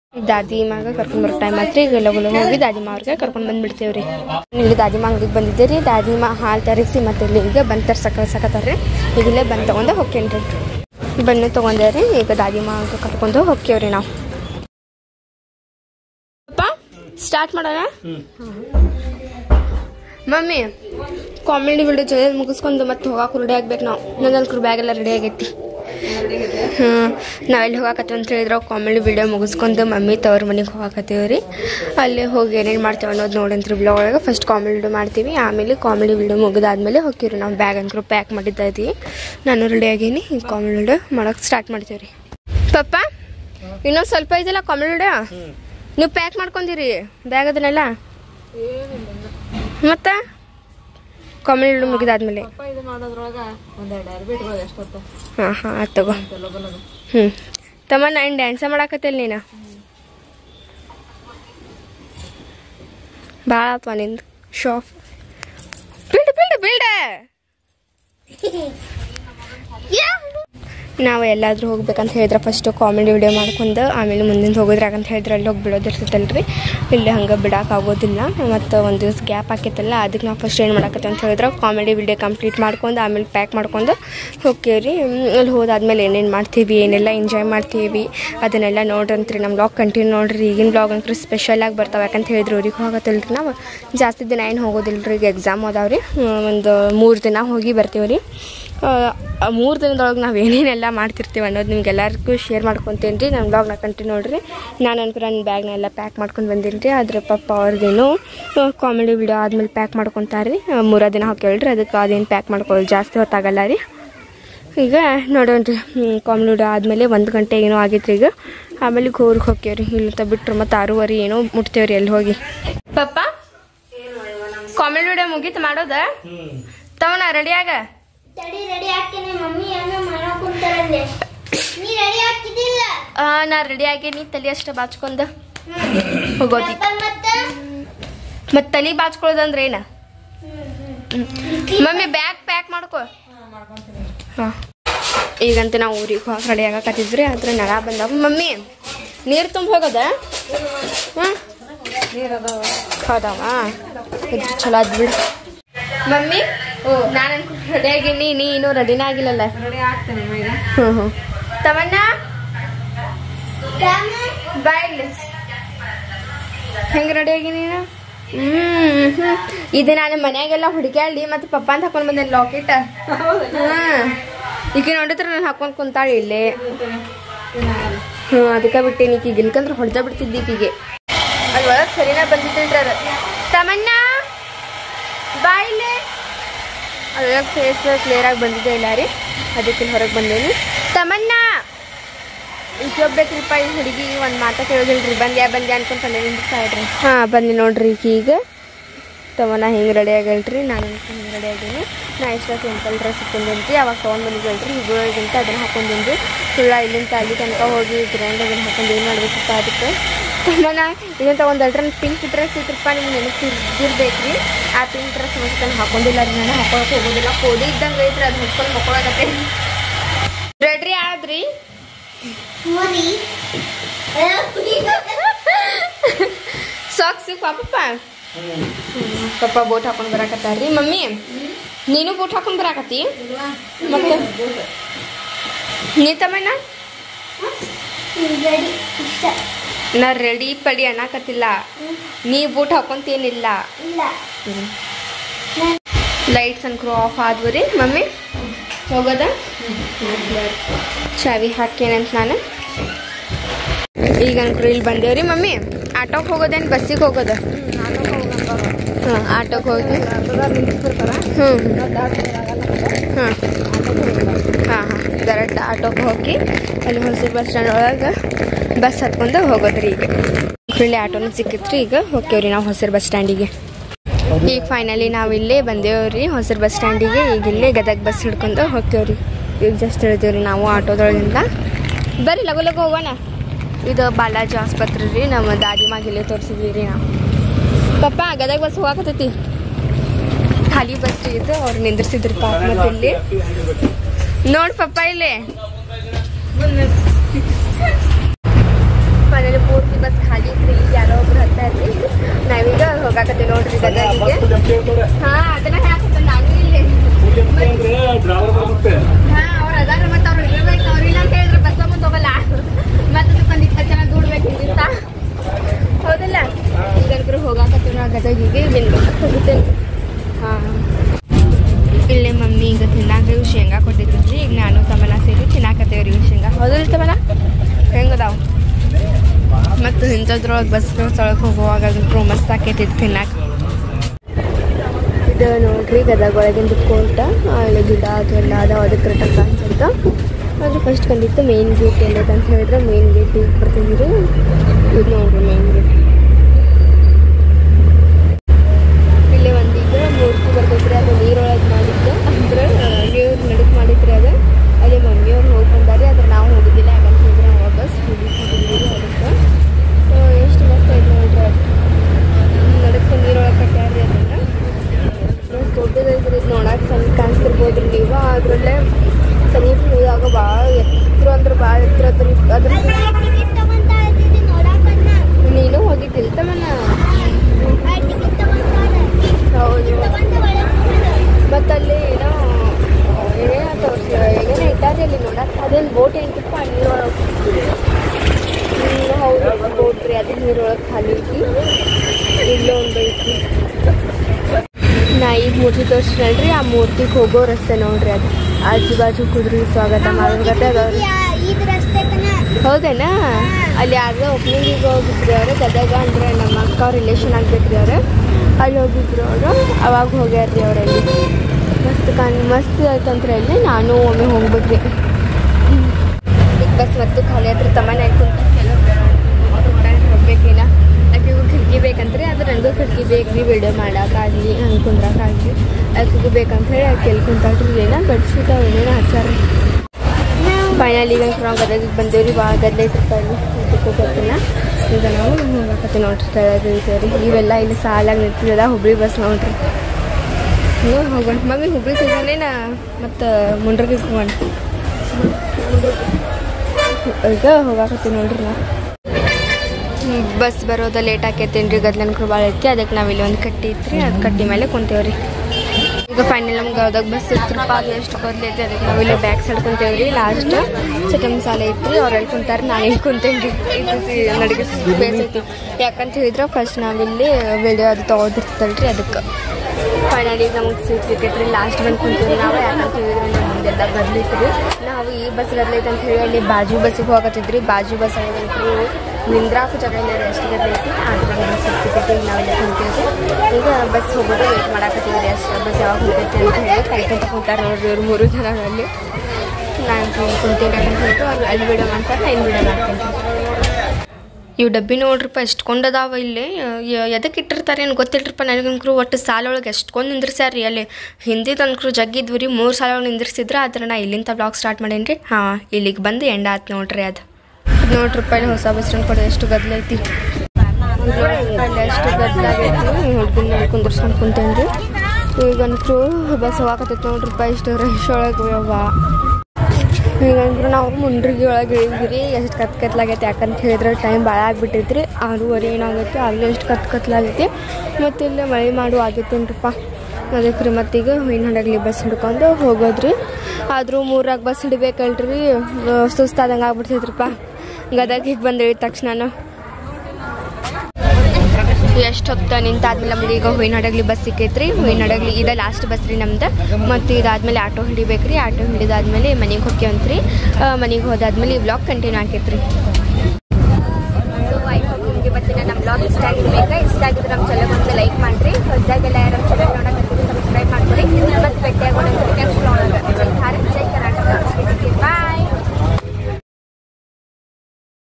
ದಾದಿಮಾಗ ಕರ್ಕೊಂಡ್ ಬರೋ ಟೈಮ್ ಆತ್ರಿ. ಈಗ ಲಗು ಹೋಗಿ ದಾದಿಮಾ ಅವ್ರಿಗೆ ಕರ್ಕೊಂಡ್ ಬಂದ್ಬಿಡ್ತೇವ್ರಿ. ಇಲ್ಲಿ ದಾದಿಮಾ ಅಂಗಡಿಗೆ ಬಂದಿದ್ದೆ ರೀ. ದಾದಿಮಾ ಹಾಲು ತರಿಸಿ ಮತ್ತೆ ಇಲ್ಲಿ ಈಗ ಬಂದು ತರ್ಸಕತ್ತಾರ್ರಿ. ಈಗ ಇಲ್ಲೇ ಬಂದು ತೊಗೊಂಡು ಹೋಗ್ತೇನ್ರಿ. ಬನ್ನಿ ತೊಗೊಂಡೇವ್ರಿ. ಈಗ ದಾದಿಮಾ ಕರ್ಕೊಂಡು ಹೋಗ್ತೇವ್ರಿ ನಾವು. ಸ್ಟಾರ್ಟ್ ಮಾಡೋಣ. ಮಮ್ಮಿ ಕಾಮಿಡಿ ವಿಡಿಯೋ ಜೊತೆ ಮುಗಿಸ್ಕೊಂಡು ಮತ್ತೆ ಹೋಗಾಕ ರೆಡಿ ಆಗ್ಬೇಕು ನಾವು. ನಂದು ಬ್ಯಾಗ್ ಎಲ್ಲ ರೆಡಿ ಆಗೈತಿ. ನಾವೆಲ್ಲಿ ಹೋಗಾಕತ್ತೀವಿ ಅಂತ ಹೇಳಿದ್ರೆ ಕಾಮಿಡಿ ವಿಡಿಯೋ ಮುಗಿಸ್ಕೊಂಡು ಮಮ್ಮಿ ತವ್ರ ಮನೆಗೆ ಹೋಗಾಕತ್ತೀವ್ರಿ. ಅಲ್ಲಿ ಹೋಗಿ ಏನೇನು ಮಾಡ್ತೇವೆ ಅನ್ನೋದು ನೋಡಂತ್ರಿ ಬ್ಲಾಗ್ ಒಳಗೆ. ಫಸ್ಟ್ ಕಾಮಿಡಿ ವಿಡಿಯೋ ಮಾಡ್ತೀವಿ, ಆಮೇಲೆ ಕಾಮಿಡಿ ವಿಡಿಯೋ ಮುಗಿದಾದ್ಮೇಲೆ ಹೋಗ್ತೀವಿ ನಾವು. ಬ್ಯಾಗ್ ಅಂಕರು ಪ್ಯಾಕ್ ಮಾಡಿದ್ದ ಇದೀವಿ. ನಾನು ರೆಡಿ ಆಗೀನಿ. ಈಗ ಕಾಮಿಡಿ ವಿಡಿಯೋ ಮಾಡೋಕೆ ಸ್ಟಾರ್ಟ್ ಮಾಡ್ತೀವ್ರಿ. ಪಪ್ಪ ಇನ್ನೊಂದು ಸ್ವಲ್ಪ ಇದೆಲ್ಲ ಕಾಮಿಡಿ ವಿಡಿಯೋ ನೀವು ಪ್ಯಾಕ್ ಮಾಡ್ಕೊಂಡಿರಿ ಬ್ಯಾಗ್ ಅದನ್ನೆಲ್ಲ. ಮತ್ತೆ ಕಾಮಿಡಿ ವಿಡಿಯೋ ಮುಗಿದಾದ್ಮೇಲೆ ಹಾಂ ಅದು ತಗೋ. ತಮ್ಮ ನಾನು ಡ್ಯಾನ್ಸ ಮಾಡಾಕತ್ತಿಲ್ಲ ನೀನು. ಭಾಳ ಆತ್ವ ನಿಂದು ಶಾಪ್. ಬಿಲ್ಡ ನಾವು ಎಲ್ಲಾದ್ರೂ ಹೋಗ್ಬೇಕಂತ ಹೇಳಿದ್ರೆ ಫಸ್ಟ್ ಕಾಮಿಡಿ ವಿಡಿಯೋ ಮಾಡ್ಕೊಂಡು ಆಮೇಲೆ ಮುಂದಿನ ಹೋಗೋದ್ರಾಗಂತ ಹೇಳಿದ್ರೆ ಅಲ್ಲಿ ಹೋಗಿ ಬಿಡೋದಿರ್ತೈತಲ್ರಿ. ಇಲ್ಲಿ ಹಂಗೆ ಬಿಡೋಕೆ ಆಗೋದಿಲ್ಲ. ಮತ್ತು ಒಂದು ದಿವಸ ಗ್ಯಾಪ್ ಹಾಕೈತಲ್ಲ, ಅದಕ್ಕೆ ನಾವು ಫಸ್ಟ್ ಏನು ಮಾಡಾಕತ್ತೀವಿ ಅಂತ ಹೇಳಿದ್ರೆ ಕಾಮಿಡಿ ವಿಡಿಯೋ ಕಂಪ್ಲೀಟ್ ಮಾಡ್ಕೊಂಡು ಆಮೇಲೆ ಪ್ಯಾಕ್ ಮಾಡ್ಕೊಂಡು ಹೋಗ್ತೀವಿ. ಅಲ್ಲಿ ಹೋದಾದ್ಮೇಲೆ ಏನೇನು ಮಾಡ್ತೀವಿ, ಏನೆಲ್ಲ ಎಂಜಾಯ್ ಮಾಡ್ತೀವಿ ಅದನ್ನೆಲ್ಲ ನೋಡ್ರಂತ್ರಿ. ನಮ್ಮ ಬ್ಲಾಗ್ ಕಂಟಿನ್ಯೂ ನೋಡ್ರಿ. ಈಗಿನ ಬ್ಲಾಗ್ ಅಂತೂ ಸ್ಪೆಷಲಾಗಿ ಬರ್ತಾವೆ. ಯಾಕಂತ ಹೇಳಿದ್ರೆ ಊರಿಗೆ ಹೋಗತ್ತಲ್ರಿ. ನಾವು ಜಾಸ್ತಿ ದಿನ ಏನು ಹೋಗೋದಿಲ್ಲ ರೀ. ಈಗ ಎಕ್ಸಾಮ್ ಅದಾವ್ರಿ. ಒಂದು 3 ದಿನ ಹೋಗಿ ಬರ್ತೀವಿ ರೀ. 3 ದಿನದೊಳಗೆ ನಾವು ಏನೇನೆಲ್ಲ ಮಾಡ್ತಿರ್ತೀವಿ ಅನ್ನೋದು ನಿಮ್ಗೆಲ್ಲರಿಗೂ ಶೇರ್ ಮಾಡ್ಕೊತೀನಿ ರೀ. ನನ್ನ ಬ್ಲಾಗ್ನ ಕಂಟಿನ್ಯೂ ನೋಡಿರಿ. ನಾನು ಅನ್ಕೊ ನನ್ನ ಬ್ಯಾಗ್ನೆಲ್ಲ ಪ್ಯಾಕ್ ಮಾಡ್ಕೊಂಡು ಬಂದೀನಿ ರೀ. ಆದರೆ ಪಪ್ಪ ಅವ್ರದ್ದೇನು ಕಾಮಿಡಿ ವಿಡಿಯೋ ಆದ್ಮೇಲೆ ಪ್ಯಾಕ್ ಮಾಡ್ಕೊತಾರೆ ರೀ. 3 ದಿನ ಹೋಗ್ಯಾಳ್ರಿ. ಅದಕ್ಕೆ ಅದೇನು ಪ್ಯಾಕ್ ಮಾಡ್ಕೊಳ್ಳಿ ಜಾಸ್ತಿ ಹೊತ್ತಾಗಲ್ಲ ರೀ. ಈಗ ನೋಡೋಣ್ರಿ. ಕಾಮಿಡಿ ವಿಡಿಯೋ ಆದಮೇಲೆ 1 ಗಂಟೆ ಏನೋ ಆಗೈತ್ರಿ. ಈಗ ಆಮೇಲೆ ಊರಿಗೆ ಹೋಗ್ಯವ್ರಿ. ಇಲ್ಲಂತ ಬಿಟ್ರು ಮತ್ತು 6:30 ಏನೋ ಮುಟ್ತೇವ್ರಿ ಅಲ್ಲಿ ಹೋಗಿ. ಪಪ್ಪ ಕಾಮಿಡಿ ವಿಡಿಯೋ ಮುಗೀತು ಮಾಡೋದ ತವನ ರೆಡಿಯಾಗ. ನಾ ರೆಡಿ ಆಗೇನಿ. ತಲೆ ಅಷ್ಟ ಬಾಚ್ಕೊಂಡ ಹೋಗೋದಿ. ಮತ್ ತಲೆ ಬಾಚ್ಕೊಳ್ಳೋದಂದ್ರೆ ಏನ ಮಮ್ಮಿ? ಬ್ಯಾಗ್ ಪ್ಯಾಕ್ ಮಾಡ್ಕೊ. ಹಾಂ ಈಗಂತ ನಾವು ಊರಿಗೆ ಹೋಗಿ ರೆಡಿ ಆಗಕತ್ತಿದ್ರಿ. ಆದ್ರೆ ನಳ ಬಂದಾವ. ಮಮ್ಮಿ ನೀರು ತುಂಬ ಹೋಗೋದ? ಹಾಂ ಹೌದವ. ಇದ್ರ ಚಲೋ ಅದ್ ಬಿಡು. ಮಮ್ಮಿ ನಾನು ರೆಡಿ ಆಗೀನಿ. ನೀ ಇನ್ನೂ ರೆಡಿನ ಆಗಿಲ್ಲಲ್ಲ? ಹ್ಞೂ ತಮನ್ನ ಬಾಯ್. ಹೆಂಗೆ ರೆಡಿ ಆಗಿ ನೀನು? ಇದು ನಾನು ಮನ್ಯಾಗೆಲ್ಲ ಹುಡುಕ್ಯಾಡಿ ಮತ್ತೆ ಪಪ್ಪ ಅಂತ ಹಾಕೊಂಡ್ ಬಂದೇನೆ ಲಾಕೆಟ್. ಈಗ ನೋಡಿದ್ರೆ ನಾನು ಹಾಕೊಂಡ್ ಕುಂತಾಳಿ ಇಲ್ಲಿ. ಅದಕ್ಕೆ ಬಿಟ್ಟೇನಿ. ಈಗ ಇಲ್ಕಂದ್ರೆ ಹೊಡೆದ ಬಿಡ್ತಿದ್ದಿ ಈಕಿಗೆ. ಅಲ್ಲಿ ಒಳಗೆ ಸರಿನಾ ಬಂದಿದ್ದಿಲ್ರ. ತಮನ್ನ ಬಾಯಿಲೆ. ಅದ್ರೊಳಗೆ ಫೇಸ್ ಕ್ಲಿಯರಾಗಿ ಬಂದಿದ್ದೆ ಇಲ್ಲ ರೀ. ಅದಕ್ಕೆ ಹೊರಗೆ ಬಂದೇನಿ. ತಮನ್ನ ಈಗ ಹೋಗ್ಬೇಕ್ರಿಪ್ಪ. ಈ ಹುಡುಗಿ ಒಂದು ಮಾತಾ ಕೇಳೋದಿಲ್ರಿ. ಬಂದ್ಯಾ ಅನ್ಕೊಂತಂದೆ ನಿಂದಿಸ್ತಾಯಿದ್ರಿ. ಹಾಂ ಬನ್ನಿ ನೋಡ್ರಿ. ಈಗ ತಮನ್ನ ಹಿಂಗೆ ರೆಡಿ ಆಗಲ್ರಿ. ನಾನು ಹಿಂಗೆ ರೆಡಿ ಆಗೀನಿ. ನಾ ಇಷ್ಟ ಸಿಂಪಲ್ ಡ್ರೆಸ್ ಇಟ್ಕೊಂಡೇನ್ರಿ. ಅವಾಗ ತೊಗೊಂಡು ಬಂದಿದ್ರಿ. ಇವಾಗಿಂತ ಅದನ್ನು ಹಾಕೊಂಡಿನ್ರಿ. ಸುಳ್ಳ ಇಲ್ಲಿಂದ ಅಲ್ಲಿ ತನಕ ಹೋಗಿ ಗ್ರ್ಯಾಂಡ್ ಅದನ್ನು ಹಾಕೊಂಡು ಏನು ಮಾಡ್ಬೇಕಪ್ಪ. ಅದಕ್ಕೆ ತಮ್ಮನ ಇದನ್ನು ತೊಗೊಂಡ್ರಿ. ಪಿಂಕ್ ಡ್ರೆಸ್ ಇದ್ರಪ್ಪ ನಿಮ್ಗೆ ನೆನಪಿರ್ಬೇಕ್ರಿ. ಆ ಪಿಂಕ್ ಡ್ರೆಸ್ ಮತ್ತೆ ಹಾಕೊಂಡಿಲ್ಲ ರೀ. ನಾನು ಹಾಕೊಳಕ್ಕೆ ಹೋಗೋದಿಲ್ಲ. ಕೋಡಿ ಇದ್ದಂಗೆ ಐತ್ರಿ. ಅದು ಮುಚ್ಕೊಂಡು ಮಕ್ಕೊಳಕತ್ತೆ. ರೆಡ್ರಿ ಆದ್ರಿ? ಸಾಕ್ಸ್ ಪಾಪಪ್ಪ. ಪಪ್ಪ ಬೋಟ್ ಹಾಕೊಂಡು ಬರಾಕತ್ತಾರ್ರಿ. ಮಮ್ಮಿ ನೀನು ಬೋಟ್ ಹಾಕೊಂಡು ಬರಾಕತ್ತಿ? ಮತ್ತೆ ನೀ ತಮ್ಮಣ್ಣ? ನಾ ರೆಡಿ ಪಡಿ ಅನ್ನಕತ್ತಿಲ್ಲ. ನೀ ಬೂಟ್ ಹಾಕೊಂತೇನಿಲ್ಲ. ಲೈಟ್ಸ್ ಅನ್ಕರು ಆಫ್ ಆದ್ವು ರೀ. ಮಮ್ಮಿ ಹೋಗೋದ? ಚಾವಿ ಹಾಕೇನಂತ ನಾನು. ಈಗ ಅನ್ಕರು ಇಲ್ಲಿ ಬಂದೇವ್ರಿ. ಮಮ್ಮಿ ಆಟೋಗೆ ಹೋಗೋದೇನು ಬಸ್ಸಿಗೆ ಹೋಗೋದ? ಹಾಂ ಆಟೋಗೆ ಹೋಗಿ ಹಾಂ ಡೈರೆಕ್ಟ್ ಆಟೋಗೆ ಹೋಗಿ ಅಲ್ಲಿ ಹೊಸೂರು ಬಸ್ ಸ್ಟ್ಯಾಂಡ್ ಒಳಗೆ ಬಸ್ ಹತ್ಕೊಂಡು ಹೋಗೋದ್ರಿ. ಈಗ ಇಲ್ಲಿ ಆಟೋನು ಸಿಕ್ಕಿತ್ರಿ. ಈಗ ಹೋಗ್ತೇವ್ರಿ ನಾವು ಹೊಸೂರು ಬಸ್ ಸ್ಟ್ಯಾಂಡಿಗೆ. ಈಗ ಫೈನಲಿ ನಾವು ಇಲ್ಲೇ ಬಂದೇವ್ರಿ ಹೊಸೂರು ಬಸ್ ಸ್ಟ್ಯಾಂಡಿಗೆ. ಈಗ ಇಲ್ಲೇ ಗದಗ ಬಸ್ ಹಿಡ್ಕೊಂಡು ಹೋಗ್ತೇವ್ರಿ. ಈಗ ಜಸ್ಟ್ ಹೇಳ್ತೇವ್ರಿ ನಾವು ಆಟೋದೊಳಗಿಂದ. ಬರ್ರಿ ಲಗು ಲಗು ಹೋಗೋಣ. ಇದು ಬಾಲಾಜಿ ಆಸ್ಪತ್ರೆ ರೀ. ನಮ್ಮ ದಾದಿಮಾಗ ಇಲ್ಲೇ ತೋರಿಸಿದ್ವಿ ರೀ ನಾವು. ಪಪ್ಪ ಗದಗ ಬಸ್ ಹೋಗಾಕತ್ತೈತಿ. ಖಾಲಿ ಬಸ್ ಇದು. ಅವ್ರು ನಿಂದಿರ್ಸಿದ್ರಿ ಪಾಪ. ಮತ್ತೆ ಇಲ್ಲಿ ನೋಡ್ ಪಪ್ಪ ಇಲ್ಲೇ ಮನೇಲಿ ಪೂರ್ತಿ ಬಸ್ ಮಸ್ತ್ ಇಂಥದ್ರೊಳಗೆ ಬಸ್ಗಳ ಸ್ಥಳಕ್ಕೆ ಹೋಗುವಾಗ ಅಂತೂ ಮಸ್ತ್ ಆಕೈತಿ ತಿನ್ನಕ್ಕೆ. ಇದು ನೋಡ್ರಿ ಗದಗ ಒಳಗಿಂದು ಕೋಟ, ಅಲ್ಲಿ ಗಿಡ ಅದೆಲ್ಲ ಅದಾವ, ಅದಕ್ಕೆ ಕರೆಕ್ಟಾಗಿ ಕಾಣಿಸುತ್ತೆ. ಅದು ಫಸ್ಟ್ ಕಂಡಿತ್ತು ಮೇನ್ ಗೇಟ್ ಎಲ್ಲೈತೆ ಅಂತ ಹೇಳಿದ್ರೆ ಮೇನ್ ಗೇಟ್ ಈಗ ಬರ್ತಿದ್ರಿ. ಇದು ನೋಡ್ರಿ ಮೇನ್ ಗೇಟ್. ಇಲ್ಲಿ ಒಂದೀಗ ಮೂರ್ತಿ ಬರ್ತೈತ್ರಿ, ಅದು ನೀರೊಳಗೆ ಮಾಡಿದ್ದು ಅಂದ್ರೆ ನೀರು ನಡಕ್ ಮಾಡಿದ್ರಿ. ಅದೇ ಮಮ್ಮಿಯವ್ರು ಹೋಗಿ ಬಂದಾರಿ, ಆದ್ರೆ ನಾವು ಹೋಗಿದ್ದಿಲ್ಲ. ಯಾಕಂತ ಹೇಳಿದ್ರೆ ಅವಾಗ ಸ್ಕೂಲಿಗೆ ಹೋಗಿದ್ವಿ. ಅದಕ್ಕೆ ಎಷ್ಟು ಮಸ್ತ್ ಐತೆ ನೋಡ್ರಿ. ನಡಕ್ಕೆ ನೀರೊಳಗೆ ಕಟ್ಟ್ಯಾರ್ರಿ ಅದನ್ನು. ದೊಡ್ಡದೈತ್ರಿ, ಇದು ನೋಡಕ್ಕೆ ಸಣ್ಣ ಕಾಣಿಸ್ತಿರ್ಬೋದ್ರಿ ನೀವು. ಅದರಲ್ಲೇ ಸಮೀಪ ಹೋದಾಗ ಭಾಳ ಎತ್ತರ ಅಂದ್ರೆ ಭಾಳ ಎತ್ತರ ಅದ್ರ ನೀನು ಹೋಗಿದ್ದಿಲ್ಲ ತಮ್ಮನ? ಹೌದು. ಮತ್ತು ಅಲ್ಲಿ ಏನೋ ಏನೇನೋ ಇಟ್ಟಾರೆ ಅಲ್ಲಿ ನೋಡಕ್ಕೆ. ಅದೇನು ಬೋಟ್ ಏನಕ್ಕಿಪ್ಪ ನೀರೊಳಗೆ. ಹೌದು ಬೋಟ್ ರೀ, ಅದೇ ನೀರೊಳಗೆ ಖಾಲಿ ಐತಿ. ಇಲ್ಲೊಂದು ಐತಿ. ನಾ ಈಗ ಮೂರ್ತಿ ತೋರಿಸ್ನಲ್ರಿ, ಆ ಮೂರ್ತಿಗೆ ಹೋಗೋ ರಸ್ತೆ ನೋಡ್ರಿ. ಅದು ಆಜು ಬಾಜು ಕುದುರೆ ಸ್ವಾಗತ ಮಾಡೋಗತ್ತೆ ಅದಾವ್ರಿ. ಹೌದೇನಾ? ಅಲ್ಲಿ ಯಾರ್ದೋ ಓಪನಿಂಗಿಗೆ ಹೋಗಿದ್ರಿ ಅವರು ಗದಗ, ಅಂದರೆ ನಮ್ಮ ಅಕ್ಕ ಅವ್ರ ರಿಲೇಷನ್ ಆಗ್ಬೇಕ್ರಿ ಅವರು. ಅಲ್ಲಿ ಹೋಗಿದ್ರು ಅವರು, ಅವಾಗ ಹೋಗ್ಯಾರ್ರಿ ಅವರಲ್ಲಿ. ಮಸ್ತ್ ಆಯ್ತಂದ್ರೆ ಅಲ್ಲಿ ನಾನು ಒಮ್ಮೆ ಹೋಗ್ಬೇಕ್ರಿ. ಬಿಗ್ ಬಸ್ ಮತ್ತು ಖಾಲಿ ಹತ್ರ ತಮ್ಮನ ಆಯ್ತಂತ ಕೆಲವು ಹೋಗ್ಬೇಕಿನ. ಆಕೆಗೂ ಖಿಡ್ಕಿ ಬೇಕಂತ್ರಿ, ಅದು ನನಗೂ ಖಿಡ್ಕಿ ಬೇಕ್ರಿ ವಿಡಿಯೋ ಮಾಡೋಕ್ಕಾಗಲಿ ಹಂಗೆ ಕುಂದ್ರಕ್ಕಾಗಲಿ. ಆಕೆಗೂ ಬೇಕಂತ ಹೇಳಿ ಆಕೆ ಎಲ್ಲಿ ಕುಂತಾಳ್ರಿ. ಏನೋ ಬೆಡ್ಶೀಟ್ ಏನೇನೋ ಹಚ್ಚಾರ. ಫೈನಲ್ ಈಗ ನಾವು ಗದಗಿಗೆ ಬಂದೇವ್ರಿ. ಭಾಳ ಗದ್ದೈತಿರ್ತಾವ್ರಿ ಅದಕ್ಕೂ ಗೊತ್ತಿಲ್ಲ. ಈಗ ನಾವು ಹೋಗಕತ್ತೀವಿ ನೋಡ್ರಿ, ಕೆಳಗಿರ್ತೇವ್ರಿ. ಇವೆಲ್ಲ ಇಲ್ಲಿ ಸಾಲಾಗಿ ನಿಂತಿದ್ದಲ್ಲ ಹುಬ್ಳಿ ಬಸ್ ನೋಡ್ರಿ. ನೀವು ಹೋಗೋಣ ಮಮ್ಮಿ, ಹುಬ್ಳಿ ಸಿಗೋಣೇನ ಮತ್ತು ಮುಂಡ್ರಗಿಗೆ ಹೋಗೋಣ. ಈಗ ಹೋಗಾಕತ್ತೀವಿ ನೋಡ್ರಿ. ನಾವು ಬಸ್ ಬರೋದ ಲೇಟ್ ಆಕೈತೇನ್ರಿ, ಗದ್ಲನ್ಕರು ಭಾಳ ಐತಿ. ಅದಕ್ಕೆ ನಾವಿಲ್ಲಿ ಒಂದು ಕಟ್ಟಿ ಇತ್ತು ರೀ, ಅದು ಕಟ್ಟಿ ಮೇಲೆ ಕುಂತೇವ್ರಿ. ಈಗ ಫೈನಲ್ ನಮ್ಗೆ ಗದಗ ಬಸ್ ಇತ್ತರಪ್ಪ, ಅದು ಎಷ್ಟು ಬದಲೈತಿ. ಅದಕ್ಕೆ ನಾವಿಲ್ಲಿ ಬ್ಯಾಕ್ ಸೈಡ್ ಕುಂತೇವ್ರಿ. ಲಾಸ್ಟ್ ಸೆಟಮ್ ಸಾಲ ಐತ್ರಿ, ಅವ್ರಲ್ಲಿ ಕುಂತಾರೆ, ನಾನು ಇಲ್ಲಿ ಕುಂತೇನ್ರಿ. ಇದು ನಡಿಗೆ ಸ್ಪೇಸ್ ಐತಿ. ಯಾಕಂತ ಹೇಳಿದ್ರೆ ಫಸ್ಟ್ ನಾವಿಲ್ಲಿ ವಿಡಿಯೋ ಅದು ತೊಗೊಳ್ತಿರ್ತಲ್ರಿ, ಅದಕ್ಕೆ ಫೈನಲ್ ಈಗ ನಮಗೆ ಸೀಟ್ ಸಿಕ್ಕೈತ್ರಿ. ಲಾಸ್ಟ್ ಬಂದು ಕುಂತೀವಿ ನಾವು. ಯಾಕಂತ ಹೇಳಿದ್ರೆ ನಮ್ಮ ಮುಂದೆಲ್ಲ ಬದಲೈತ್ರಿ. ನಾವು ಈ ಬಸ್ ಬದಲೈತೆ ಅಂತ ಹೇಳಿ ಅಲ್ಲಿ ಬಾಜು ಬಸ್ಸಿಗೆ ಹೋಗತ್ತಿದ್ರಿ. ಬಾಜು ಬಸ್ ಆಗಂತೂ ನಿಂದ್ರಾಕು ಜಾಗ ಇಲ್ಲ ರೀ, ಅಷ್ಟು ಬದಲೈತಿ. ಆದ್ರೆ ಬಸ್ ಸಿಕ್ಕೈತಿ. ಈಗ ನಾವೆಲ್ಲ ಕುಂತೀವಿ. ಈಗ ಬಸ್ ಹೋಗೋದು ವೇಟ್ ಮಾಡಾಕತ್ತೀವಿ ರೀ. ಅಷ್ಟು ಬಸ್ ಯಾವಾಗ ಹೋಗೈತಿ ಅಂತ ಹೇಳಿ ಕಾಯ್ಕೊಂತ ಕುಂತಾರೆ ನೋಡ್ರಿ ಇವ್ರು 3 ಜನ ಅಲ್ಲಿ. ನಾನು ಕುಂತೀನಿ ಅಂತ ಹೇಳ್ಬಿಟ್ಟು ಅವ್ರು ಅಲ್ಲಿ ವಿಡಿಯೋ ಮಾಡ್ತಾರೆ, ನಾನು ವಿಡಿಯೋ ಮಾಡ್ತೀನಿ. ಇವು ಡಬ್ಬಿ ನೋಡ್ರಿಪ್ಪ ಎಷ್ಟೊಂದದಾವ ಇಲ್ಲಿ. ಎದಕ್ಕೆ ಇಟ್ಟಿರ್ತಾರೆ ಏನು ಗೊತ್ತಿಲ್ರಿಪ್ಪ ನನಗಂಕರು. ಒಟ್ಟು ಸಾಲೊಳಗೆ ಎಷ್ಟೊಂದು ನಿಂದ್ರಿಸ್ಯಾರ ರೀ. ಅಲ್ಲಿ ಹಿಂದಿದ್ದು ಅನ್ಕರು ಜಗ್ಗಿದ್ವು ರೀ, 3 ಸಾಲೊಳಗೆ ನಿಂದ್ರಿಸಿದ್ರೆ. ಆದರೆ ನಾ ಇಲ್ಲಿಂದ ಬ್ಲಾಗ್ ಸ್ಟಾರ್ಟ್ ಮಾಡೇನಿ ರೀ. ಹಾಂ, ಇಲ್ಲಿಗೆ ಬಂದು ಎಂಡ್ ಆಯ್ತು ನೋಡ್ರಿ. ಅದು ನೋಡ್ರಿಪ್ಪ ಇಲ್ಲಿ ಹೊಸ ಬಸ್ ಸ್ಟ್ಯಾಂಡ್ ಕೊಡೋದು ಎಷ್ಟು ಗದ್ದಲೈತಿ. ಅಲ್ಲಿ ಎಷ್ಟು ಗದ್ದಲಾಗೈತಿ. ಹುಡುಗನ ಕುಂದ್ರಸ್ಕೊಂಡು ಕುಂತೇನಿ ರೀ. ಈಗಂತೂ ಬಸ್ ಹೋಗಾಕತ್ತೈತಿ ನೋಡ್ರಿಪ್ಪ. ಇಷ್ಟು ರಶ್ ಒಳಗೆ ವಾ. ಹೀಗಂದ್ರೆ ನಾವು ಮುಂಡ್ರಿಗೆ ಒಳಗೆ ಇಳಿದ್ರಿ. ಎಷ್ಟು ಕತ್ಲಾಗೈತಿ. ಯಾಕಂತ ಹೇಳಿದ್ರೆ ಟೈಮ್ ಭಾಳ ಆಗಿಬಿಟ್ಟೈತ್ರಿ. 6:15 ಏನಾಗೈತಿ. ಆಗಲೇ ಎಷ್ಟು ಕತ್ಲಾಗೈತಿ. ಮತ್ತು ಇಲ್ಲೇ ಮಳೆ ಮಾಡು ಆಗೈತೇನ್ರಿಪ್ಪ. ಅದಕ್ಕೆ ರೀ ಮತ್ತೀಗ ಹೂವಿನ ಹಡಗಲಿ ಬಸ್ ಹಿಡ್ಕೊಂಡು ಹೋಗೋದ್ರಿ. ಆದರೂ 3 ಬಸ್ ಹಿಡಿಬೇಕಲ್ರಿ. ಸುಸ್ತಾದಂಗೆ ಆಗ್ಬಿಡ್ತೈತ್ರಿಪ್ಪ ಗದಗಿಗೆ ಬಂದಿಳಿದ ತಕ್ಷಣ. ಎಷ್ಟು ಹೊತ್ತು ನಿಂತಾದ್ಮೇಲೆ ನಮ್ಗೆ ಈಗ ಹೂವಿನ ಹಡಗಲಿ ಬಸ್ ಸಿಕ್ಕೈತ್ರಿ. ಹೂವಿನ ಹಡಗಲಿ ಇದು ಲಾಸ್ಟ್ ಬಸ್ ರೀ ನಮ್ದು. ಮತ್ತು ಇದಾದ್ಮೇಲೆ ಆಟೋ ಹಿಡಿಬೇಕ್ರಿ. ಆಟೋ ಹಿಡಿದಾದ್ಮೇಲೆ ಮನೆಗೆ ಹೋಗ್ಯವಂತ್ರಿ. ಮನೆಗೆ ಹೋದಾದ್ಮೇಲೆ ಈ ವ್ಲಾಗ್ ಕಂಟಿನ್ಯೂ ಆಕೈತ್ರಿ. ಐ ಹೋಪ್ ನಿಮಗೆ ಬರ್ತೀನಿ ನಮ್ಮ ವ್ಲಾಗ್ ಇಷ್ಟ ಆಗಿರ್ಬೇಕಾ. ಇಷ್ಟ ಆಗಿದ್ರೆ ನಮ್ಮ ಚಾನಲ್ ಒಂದು ಲೈಕ್ ಮಾಡಿರಿ. ಹೊಸದಾಗೆಲ್ಲ ಯಾರು ಚಾನಲ್ ನೋಡೋಕೆ